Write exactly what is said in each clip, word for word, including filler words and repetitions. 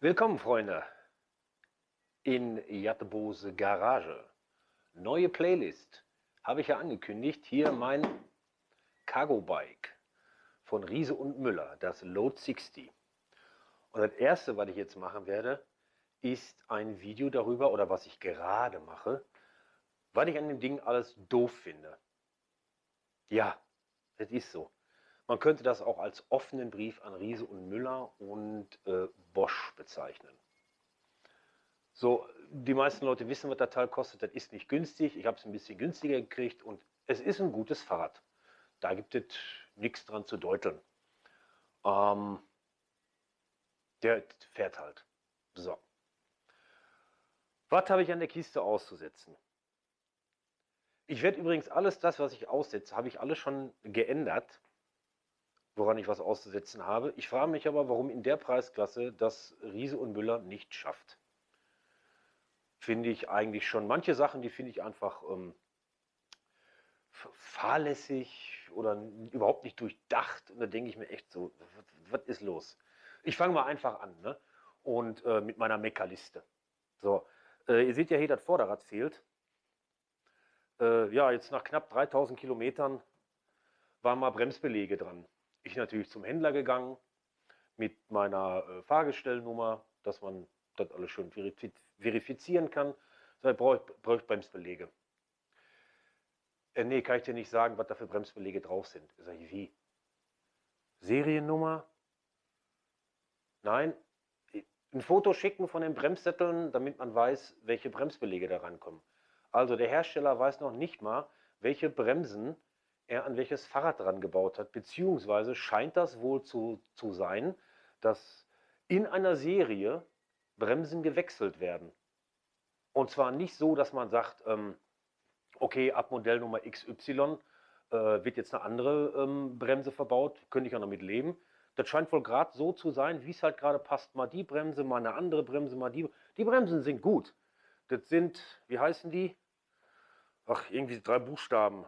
Willkommen, Freunde, in Jattebose Garage. Neue Playlist habe ich ja angekündigt. Hier mein Cargo Bike von Riese und Müller, das Load sechzig. Und das erste, was ich jetzt machen werde, ist ein Video darüber, oder was ich gerade mache, was ich an dem Ding alles doof finde. Ja, das ist so. Man könnte das auch als offenen Brief an Riese und Müller und äh, Bosch bezeichnen. So, die meisten Leute wissen, was das Teil kostet. Das ist nicht günstig. Ich habe es ein bisschen günstiger gekriegt und es ist ein gutes Fahrrad. Da gibt es nichts dran zu deuteln. Ähm, der fährt halt. So. Was habe ich an der Kiste auszusetzen? Ich werde übrigens alles das, was ich aussetze, habe ich alles schon geändert, woran ich was auszusetzen habe. Ich frage mich aber, warum in der Preisklasse das Riese und Müller nicht schafft. Finde ich eigentlich schon. Manche Sachen, die finde ich einfach ähm, fahrlässig oder überhaupt nicht durchdacht. Und da denke ich mir echt so, was, was ist los? Ich fange mal einfach an, ne? Und äh, mit meiner Meckerliste. So, äh, ihr seht ja hier, das Vorderrad fehlt. Äh, ja, jetzt nach knapp dreitausend Kilometern waren mal Bremsbeläge dran. Ich natürlich zum Händler gegangen mit meiner äh, Fahrgestellnummer, dass man das alles schön verifiz verifizieren kann. So, brauche ich, brauch ich Bremsbeläge. Äh, nee, kann ich dir nicht sagen, was da für Bremsbeläge drauf sind. Sag ich, wie? Seriennummer? Nein. Ein Foto schicken von den Bremssätteln, damit man weiß, welche Bremsbeläge da rankommen. Also der Hersteller weiß noch nicht mal, welche Bremsen er an welches Fahrrad dran gebaut hat, beziehungsweise scheint das wohl zu, zu sein, dass in einer Serie Bremsen gewechselt werden. Und zwar nicht so, dass man sagt, ähm, okay, ab Modellnummer X Y äh, wird jetzt eine andere ähm, Bremse verbaut, könnte ich auch noch mit leben. Das scheint wohl gerade so zu sein, wie es halt gerade passt. Mal die Bremse, mal eine andere Bremse, mal die. Die Bremsen sind gut. Das sind, wie heißen die? Ach, irgendwie drei Buchstaben.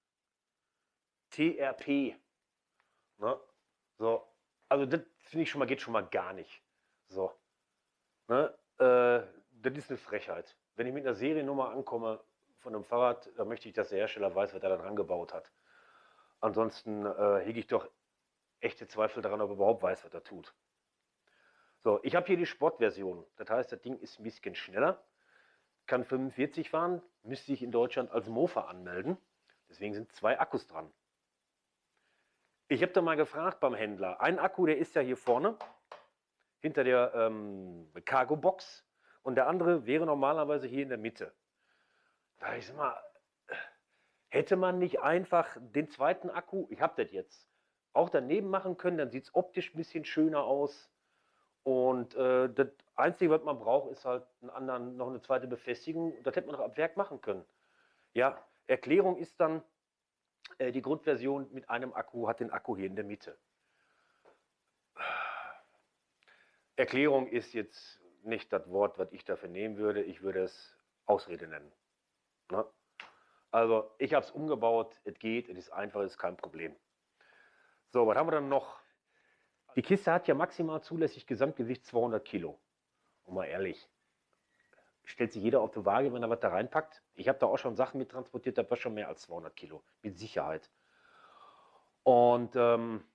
T R P. Ne? So. Also das finde ich schon mal, geht schon mal gar nicht. So. Ne? Äh, das ist eine Frechheit. Wenn ich mit einer Seriennummer ankomme von einem Fahrrad, dann möchte ich, dass der Hersteller weiß, was er da dran gebaut hat. Ansonsten äh, hege ich doch echte Zweifel daran, ob er überhaupt weiß, was er tut. So, ich habe hier die Sportversion. Das heißt, das Ding ist ein bisschen schneller, kann fünfundvierzig fahren, müsste ich in Deutschland als Mofa anmelden. Deswegen sind zwei Akkus dran. Ich habe da mal gefragt beim Händler. Ein Akku, der ist ja hier vorne, hinter der ähm, Cargo-Box. Und der andere wäre normalerweise hier in der Mitte. Da ich sag mal, hätte man nicht einfach den zweiten Akku, ich habe das jetzt, auch daneben machen können, dann sieht es optisch ein bisschen schöner aus. Und äh, das Einzige, was man braucht, ist halt einen anderen, noch eine zweite Befestigung. Das hätte man doch ab Werk machen können. Ja, Erklärung ist dann, äh, die Grundversion mit einem Akku hat den Akku hier in der Mitte. Erklärung ist jetzt nicht das Wort, was ich dafür nehmen würde. Ich würde es Ausrede nennen. Ne? Also ich habe es umgebaut, es geht, es ist einfach, es ist kein Problem. So, was haben wir dann noch? Die Kiste hat ja maximal zulässig Gesamtgewicht zweihundert Kilo. Und mal ehrlich, stellt sich jeder auf die Waage, wenn er was da reinpackt? Ich habe da auch schon Sachen mit transportiert, da war schon mehr als zweihundert Kilo, mit Sicherheit. Und ähm,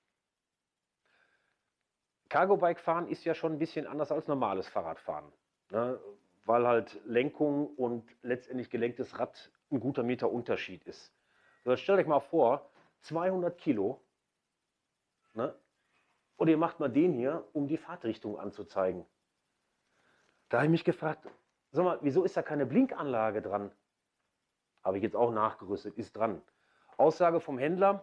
Cargo-Bike fahren ist ja schon ein bisschen anders als normales Fahrradfahren. Ne? Weil halt Lenkung und letztendlich gelenktes Rad ein guter Meter Unterschied ist. So, stellt euch mal vor, zweihundert Kilo, ne? Und ihr macht mal den hier, um die Fahrtrichtung anzuzeigen. Da habe ich mich gefragt, sag mal, wieso ist da keine Blinkanlage dran? Habe ich jetzt auch nachgerüstet, ist dran. Aussage vom Händler,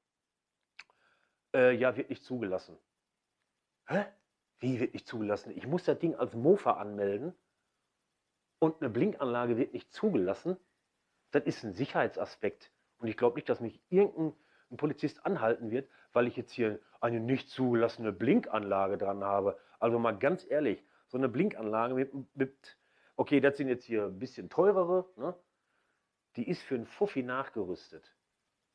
äh, ja, wird nicht zugelassen. Hä? Wie wird nicht zugelassen? Ich muss das Ding als Mofa anmelden und eine Blinkanlage wird nicht zugelassen. Das ist ein Sicherheitsaspekt. Und ich glaube nicht, dass mich irgendein ein Polizist anhalten wird, weil ich jetzt hier eine nicht zugelassene Blinkanlage dran habe. Also mal ganz ehrlich, so eine Blinkanlage mit, mit okay, das sind jetzt hier ein bisschen teurere, ne? Die ist für einen Fuffi nachgerüstet.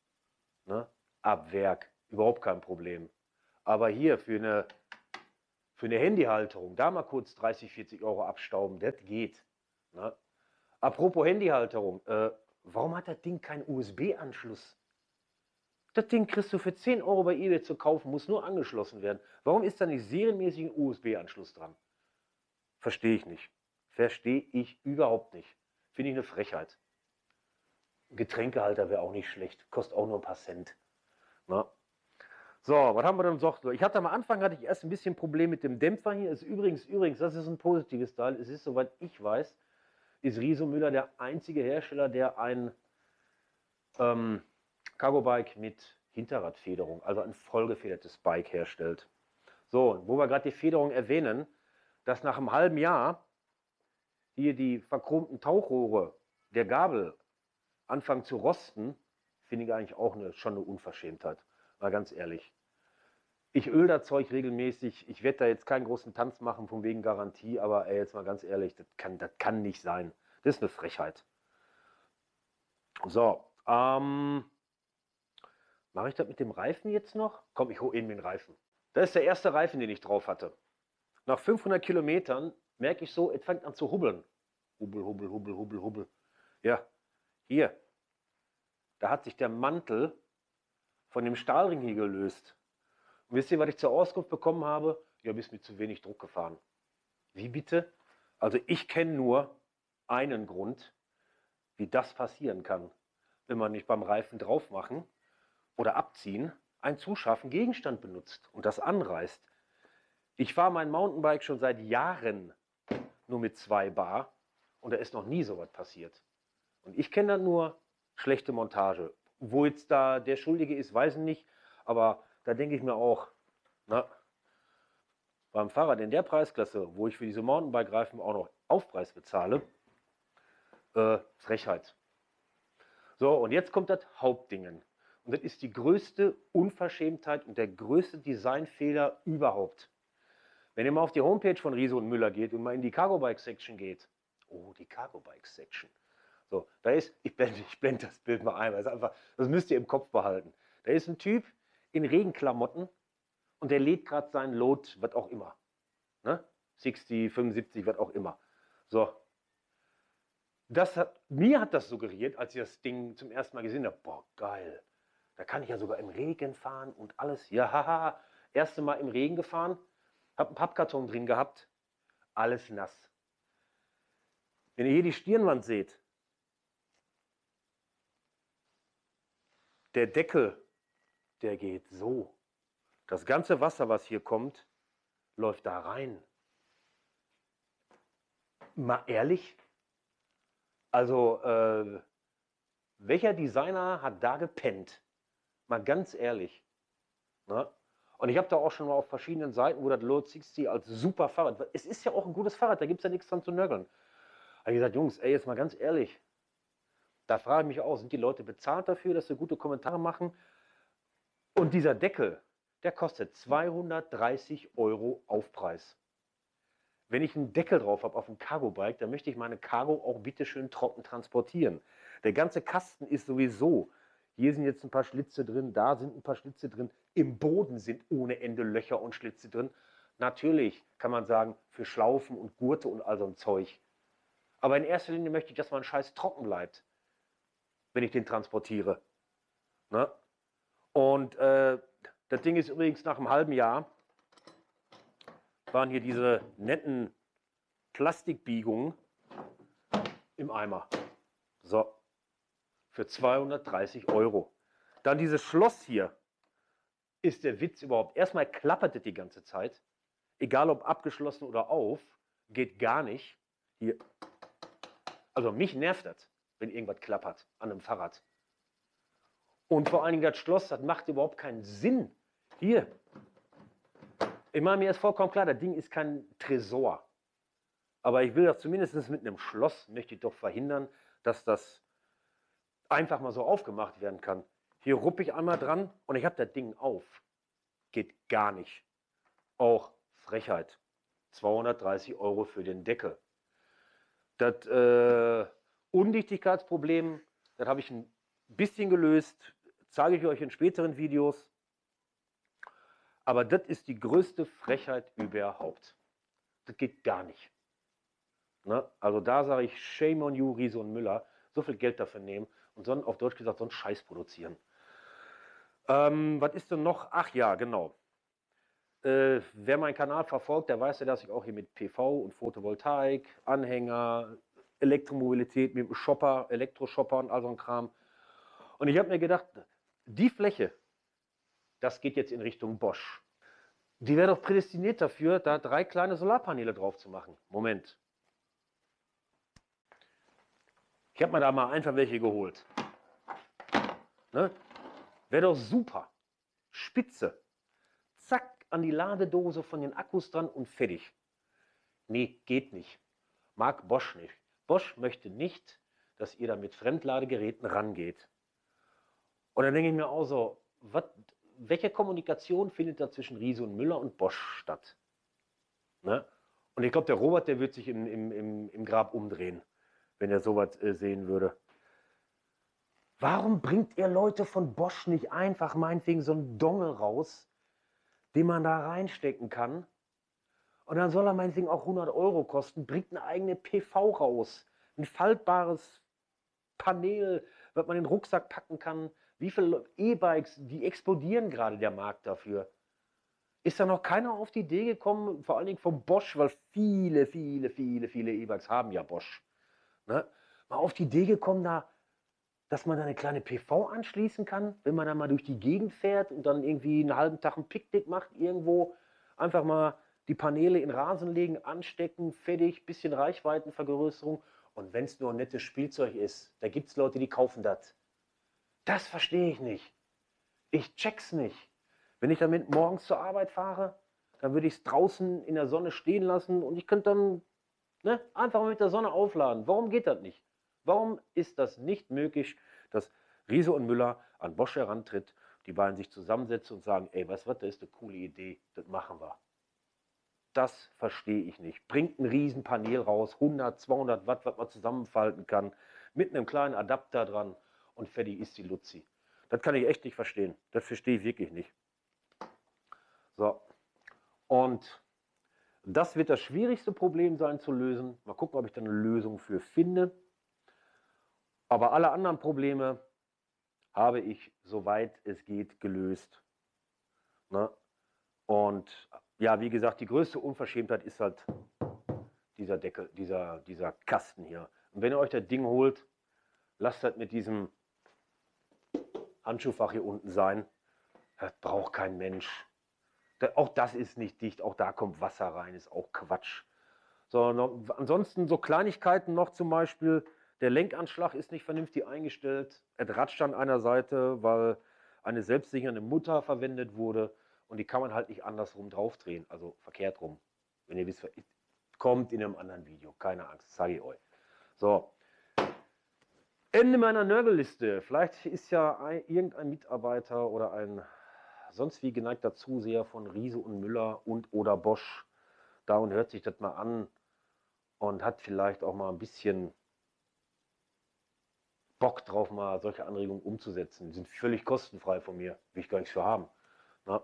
Ne? Ab Werk, überhaupt kein Problem. Aber hier für eine, Für eine Handyhalterung, da mal kurz dreißig, vierzig Euro abstauben, das geht. Ne? Apropos Handyhalterung, äh, warum hat das Ding keinen U S B-Anschluss? Das Ding kriegst du für zehn Euro bei eBay zu kaufen, muss nur angeschlossen werden. Warum ist da nicht serienmäßig ein U S B-Anschluss dran? Verstehe ich nicht. Verstehe ich überhaupt nicht. Finde ich eine Frechheit. Ein Getränkehalter wäre auch nicht schlecht. Kostet auch nur ein paar Cent. Na? So, was haben wir denn noch? Ich hatte am Anfang hatte ich erst ein bisschen Problem mit dem Dämpfer hier. Ist übrigens, übrigens, das ist ein positives Teil. Es ist, soweit ich weiß, ist Riso Müller der einzige Hersteller, der ein ähm, Cargo-Bike mit Hinterradfederung, also ein vollgefedertes Bike herstellt. So, wo wir gerade die Federung erwähnen, dass nach einem halben Jahr hier die verchromten Tauchrohre der Gabel anfangen zu rosten, finde ich eigentlich auch eine, schon eine Unverschämtheit. Mal ganz ehrlich. Ich öl das Zeug regelmäßig. Ich werde da jetzt keinen großen Tanz machen von wegen Garantie, aber ey, jetzt mal ganz ehrlich, das kann, das kann nicht sein. Das ist eine Frechheit. So, ähm, mache ich das mit dem Reifen jetzt noch? Komm, ich hole eben den Reifen. Das ist der erste Reifen, den ich drauf hatte. Nach fünfhundert Kilometern merke ich so, es fängt an zu hubbeln. Hubbel, hubbel, hubbel, hubbel, hubbel. Ja, hier. Da hat sich der Mantel von dem Stahlring hier gelöst. Und wisst ihr, was ich zur Auskunft bekommen habe? Ja, bist mit zu wenig Druck gefahren. Wie bitte? Also ich kenne nur einen Grund, wie das passieren kann. Wenn man nicht beim Reifen drauf machen oder abziehen einen zu scharfen Gegenstand benutzt und das anreißt. Ich fahre mein Mountainbike schon seit Jahren nur mit zwei Bar und da ist noch nie sowas passiert. Und ich kenne dann nur schlechte Montage. Wo jetzt da der Schuldige ist, weiß ich nicht, aber da denke ich mir auch, na, beim Fahrrad in der Preisklasse, wo ich für diese Mountainbike-Reifen auch noch Aufpreis bezahle, äh, Frechheit. So, und jetzt kommt das Hauptdingen. Und das ist die größte Unverschämtheit und der größte Designfehler überhaupt. Wenn ihr mal auf die Homepage von Riso und Müller geht und mal in die Cargo Bike Section geht, oh, die Cargo Bike Section. So, da ist, ich blende, ich blende das Bild mal ein, das, ist einfach, das müsst ihr im Kopf behalten. Da ist ein Typ in Regenklamotten und der lädt gerade seinen Load, was auch immer. Ne? sechzig, fünfundsiebzig, was auch immer. So. Das hat, mir hat das suggeriert, als ich das Ding zum ersten Mal gesehen habe, boah, geil. Da kann ich ja sogar im Regen fahren und alles. Ja, haha. Erste Mal im Regen gefahren, habe einen Pappkarton drin gehabt, alles nass. Wenn ihr hier die Stirnwand seht, der Deckel, der geht so. Das ganze Wasser, was hier kommt, läuft da rein. Mal ehrlich? Also, äh, welcher Designer hat da gepennt? Mal ganz ehrlich. Ne? Und ich habe da auch schon mal auf verschiedenen Seiten, wo das Load sechzig als super Fahrrad, es ist ja auch ein gutes Fahrrad, da gibt es ja nichts dran zu nörgeln. Habe ich gesagt, Jungs, ey, jetzt mal ganz ehrlich, da frage ich mich auch, sind die Leute bezahlt dafür, dass sie gute Kommentare machen? Und dieser Deckel, der kostet zweihundertdreißig Euro Aufpreis. Wenn ich einen Deckel drauf habe auf dem Cargo-Bike, dann möchte ich meine Cargo auch bitte schön trocken transportieren. Der ganze Kasten ist sowieso, hier sind jetzt ein paar Schlitze drin, da sind ein paar Schlitze drin, im Boden sind ohne Ende Löcher und Schlitze drin. Natürlich kann man sagen, für Schlaufen und Gurte und all so ein Zeug. Aber in erster Linie möchte ich, dass mein Scheiß trocken bleibt, wenn ich den transportiere. Ne? Und äh, das Ding ist übrigens nach einem halben Jahr, waren hier diese netten Plastikbiegungen im Eimer. So, für zweihundertdreißig Euro. Dann dieses Schloss hier, ist der Witz überhaupt. Erstmal klappert es die ganze Zeit, egal ob abgeschlossen oder auf, geht gar nicht. Hier. Also mich nervt das, wenn irgendwas klappert an einem Fahrrad. Und vor allen Dingen das Schloss, das macht überhaupt keinen Sinn. Hier. Ich meine, mir ist vollkommen klar, das Ding ist kein Tresor. Aber ich will das zumindest mit einem Schloss, möchte ich doch verhindern, dass das einfach mal so aufgemacht werden kann. Hier ruppe ich einmal dran und ich habe das Ding auf. Geht gar nicht. Auch Frechheit. zweihundertdreißig Euro für den Deckel. Das äh, Undichtigkeitsproblem, das habe ich ein bisschen gelöst, zeige ich euch in späteren Videos. Aber das ist die größte Frechheit überhaupt. Das geht gar nicht. Ne? Also da sage ich, shame on you, Riese und Müller, so viel Geld dafür nehmen und so, auf Deutsch gesagt, so einen Scheiß produzieren. Ähm, was ist denn noch? Ach ja, genau. Äh, wer meinen Kanal verfolgt, der weiß ja, dass ich auch hier mit P V und Photovoltaik, Anhänger, Elektromobilität mit dem Shopper, Elektroshopper und all so ein Kram. Und ich habe mir gedacht, die Fläche, das geht jetzt in Richtung Bosch. Die wäre doch prädestiniert dafür, da drei kleine Solarpaneele drauf zu machen. Moment. Ich habe mir da mal einfach welche geholt. Ne? Wäre doch super. Spitze. Zack, an die Ladedose von den Akkus dran und fertig. Nee, geht nicht. Mag Bosch nicht. Bosch möchte nicht, dass ihr da mit Fremdladegeräten rangeht. Und dann denke ich mir auch so, wat, welche Kommunikation findet da zwischen Riese und Müller und Bosch statt? Ne? Und ich glaube, der Robert, der wird sich im, im, im, im Grab umdrehen, wenn er sowas äh, sehen würde. Warum bringt ihr Leute von Bosch nicht einfach meinetwegen so einen Dongle raus, den man da reinstecken kann? Und dann soll er meinetwegen auch hundert Euro kosten, bringt eine eigene P V raus. Ein faltbares Panel, was man in den Rucksack packen kann. Wie viele E-Bikes, die explodieren gerade der Markt dafür. Ist da noch keiner auf die Idee gekommen, vor allen Dingen von Bosch, weil viele, viele, viele, viele E-Bikes haben ja Bosch. Ne? Mal auf die Idee gekommen, da, dass man da eine kleine P V anschließen kann, wenn man da mal durch die Gegend fährt und dann irgendwie einen halben Tag ein Picknick macht, irgendwo einfach mal die Paneele in Rasen legen, anstecken, fertig, bisschen Reichweitenvergrößerung. Und wenn es nur ein nettes Spielzeug ist, da gibt es Leute, die kaufen das. Das verstehe ich nicht. Ich check's nicht. Wenn ich damit morgens zur Arbeit fahre, dann würde ich es draußen in der Sonne stehen lassen und ich könnte dann ne, einfach mal mit der Sonne aufladen. Warum geht das nicht? Warum ist das nicht möglich, dass Riese und Müller an Bosch herantritt, die beiden sich zusammensetzen und sagen, ey, weißt du was, das ist eine coole Idee, das machen wir. Das verstehe ich nicht. Bringt ein Riesenpanel raus, hundert, zweihundert Watt, was man zusammenfalten kann, mit einem kleinen Adapter dran und fertig ist die Luzi. Das kann ich echt nicht verstehen. Das verstehe ich wirklich nicht. So, und das wird das schwierigste Problem sein zu lösen. Mal gucken, ob ich da eine Lösung für finde. Aber alle anderen Probleme habe ich, soweit es geht, gelöst. Ne? Und ja, wie gesagt, die größte Unverschämtheit ist halt dieser Deckel, dieser, dieser Kasten hier. Und wenn ihr euch das Ding holt, lasst das mit diesem Handschuhfach hier unten sein. Das braucht kein Mensch. Das, auch das ist nicht dicht, auch da kommt Wasser rein, ist auch Quatsch. So, noch, ansonsten so Kleinigkeiten noch zum Beispiel, der Lenkanschlag ist nicht vernünftig eingestellt. Er ratscht an einer Seite, weil eine selbstsichernde Mutter verwendet wurde und die kann man halt nicht andersrum draufdrehen, also verkehrt rum. Wenn ihr wisst, kommt in einem anderen Video, keine Angst, zeige ich euch. So, Ende meiner Nörgelliste. Vielleicht ist ja ein, irgendein Mitarbeiter oder ein sonst wie geneigter Zuseher von Riese und Müller und oder Bosch da und hört sich das mal an und hat vielleicht auch mal ein bisschen Bock drauf, mal solche Anregungen umzusetzen. Die sind völlig kostenfrei von mir, will ich gar nichts für haben. Na?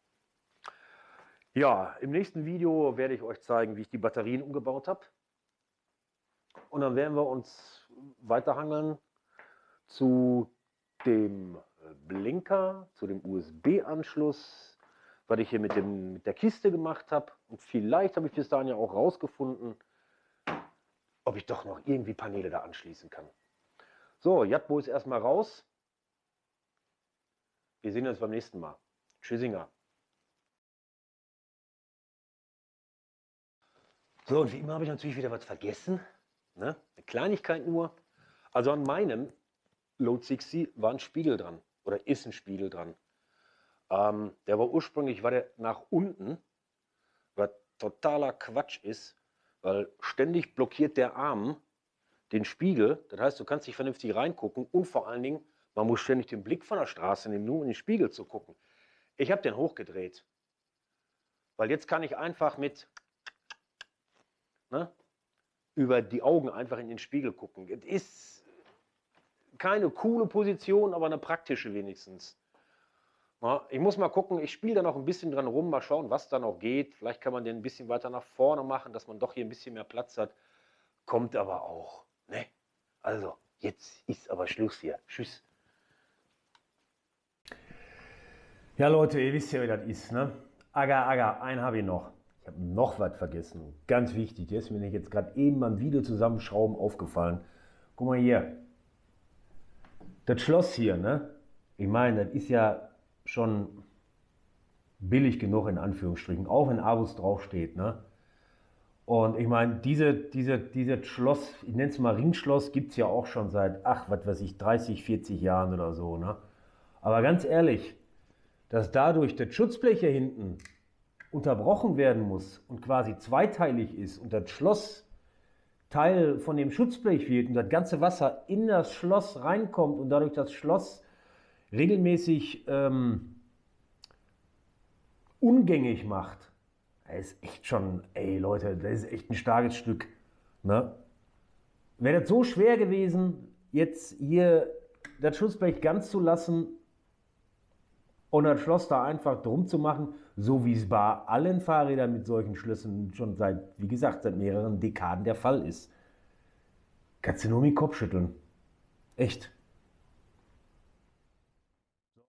Ja, im nächsten Video werde ich euch zeigen, wie ich die Batterien umgebaut habe. Und dann werden wir uns weiterhangeln zu dem Blinker, zu dem U S B-Anschluss, was ich hier mit, dem, mit der Kiste gemacht habe. Und vielleicht habe ich bis dahin ja auch rausgefunden, ob ich doch noch irgendwie Paneele da anschließen kann. So, Jatbo ist erstmal raus. Wir sehen uns beim nächsten Mal. Tschüssinger. So, und wie immer habe ich natürlich wieder was vergessen. Ne? Eine Kleinigkeit nur. Also an meinem Load sechzig war ein Spiegel dran. Oder ist ein Spiegel dran. Ähm, der war ursprünglich war der nach unten, was totaler Quatsch ist, weil ständig blockiert der Arm den Spiegel. Das heißt, du kannst nicht vernünftig reingucken und vor allen Dingen, man muss ständig den Blick von der Straße nehmen, nur um in den Spiegel zu gucken. Ich habe den hochgedreht, weil jetzt kann ich einfach mit ne, über die Augen einfach in den Spiegel gucken. Es ist keine coole Position, aber eine praktische wenigstens. Ja, ich muss mal gucken, ich spiele da noch ein bisschen dran rum, mal schauen, was da noch geht. Vielleicht kann man den ein bisschen weiter nach vorne machen, dass man doch hier ein bisschen mehr Platz hat. Kommt aber auch, ne? Also, jetzt ist aber Schluss hier. Tschüss. Ja, Leute, ihr wisst ja, wie das ist, ne? Agar, Agar, einen habe ich noch. Ich habe noch was vergessen. Ganz wichtig, der ist mir nicht jetzt gerade eben beim Video zusammenschrauben aufgefallen. Guck mal hier. Das Schloss hier, ne? Ich meine, das ist ja schon billig genug in Anführungsstrichen, auch wenn Abus draufsteht, ne? Und ich meine, diese, diese, dieses Schloss, ich nenne es mal Ringschloss, gibt es ja auch schon seit, ach, was weiß ich, dreißig, vierzig Jahren oder so, ne? Aber ganz ehrlich, dass dadurch das Schutzblech hier hinten unterbrochen werden muss und quasi zweiteilig ist und das Schloss Teil von dem Schutzblech wird und das ganze Wasser in das Schloss reinkommt und dadurch das Schloss regelmäßig ähm, ungängig macht, das ist echt schon, ey Leute, das ist echt ein starkes Stück. Ne? Wäre das so schwer gewesen, jetzt hier das Schutzblech ganz zu lassen und das Schloss da einfach drum zu machen, so wie es bei allen Fahrrädern mit solchen Schlössern schon seit, wie gesagt, seit mehreren Dekaden der Fall ist. Kannst du nur mit dem Kopf schütteln. Echt.